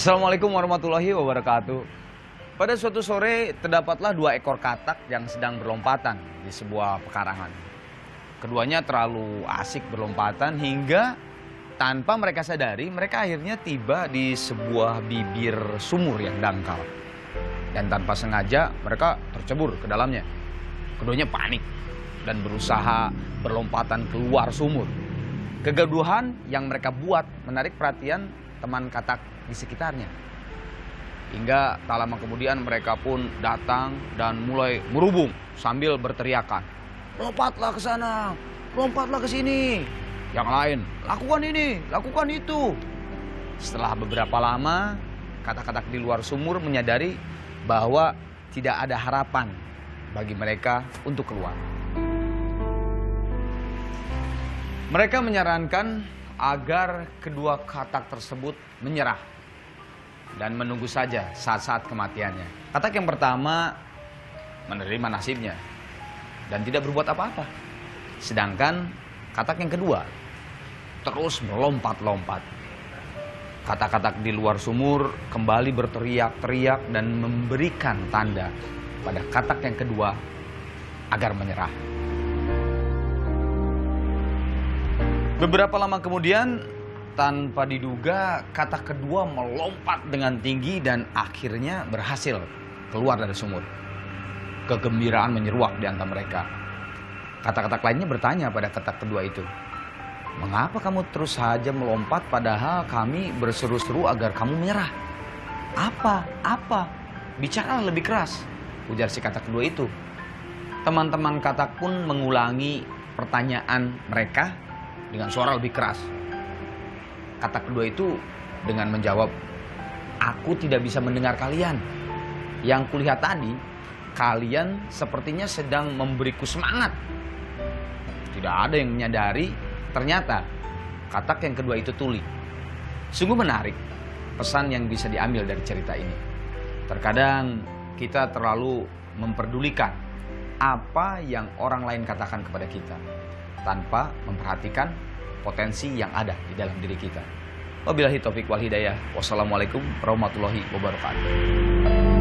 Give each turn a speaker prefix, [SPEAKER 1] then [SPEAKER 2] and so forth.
[SPEAKER 1] Assalamualaikum warahmatullahi wabarakatuh. Pada suatu sore terdapatlah 2 ekor katak yang sedang berlompatan di sebuah pekarangan. Keduanya terlalu asik berlompatan hingga tanpa mereka sadari mereka akhirnya tiba di sebuah bibir sumur yang dangkal. Dan tanpa sengaja mereka tercebur ke dalamnya. Keduanya panik dan berusaha berlompatan keluar sumur. Kegaduhan yang mereka buat menarik perhatian teman katak di sekitarnya. Hingga tak lama kemudian mereka pun datang dan mulai merubung sambil berteriakan. Lompatlah ke sana, lompatlah ke sini. Yang lain, lakukan ini, lakukan itu. Setelah beberapa lama, katak-katak di luar sumur menyadari bahwa tidak ada harapan bagi mereka untuk keluar. Mereka menyarankan agar kedua katak tersebut menyerah dan menunggu saja saat-saat kematiannya. Katak yang pertama menerima nasibnya dan tidak berbuat apa-apa. Sedangkan katak yang kedua terus melompat-lompat. Katak-katak di luar sumur kembali berteriak-teriak dan memberikan tanda pada katak yang kedua agar menyerah. Beberapa lama kemudian, tanpa diduga, katak kedua melompat dengan tinggi dan akhirnya berhasil keluar dari sumur. Kegembiraan menyeruak di antara mereka. Katak-katak lainnya bertanya pada katak kedua itu, "Mengapa kamu terus saja melompat padahal kami berseru-seru agar kamu menyerah?" Apa? Bicaralah lebih keras," ujar si katak kedua itu. Teman-teman katak pun mengulangi pertanyaan mereka dengan suara lebih keras. Katak kedua itu dengan menjawab, "Aku tidak bisa mendengar kalian. Yang kulihat tadi, kalian sepertinya sedang memberiku semangat." Tidak ada yang menyadari, ternyata katak yang kedua itu tuli. Sungguh menarik pesan yang bisa diambil dari cerita ini. Terkadang kita terlalu memperdulikan apa yang orang lain katakan kepada kita, tanpa memperhatikan potensi yang ada di dalam diri kita. Wabillahi taufik wal hidayah. Wassalamualaikum warahmatullahi wabarakatuh.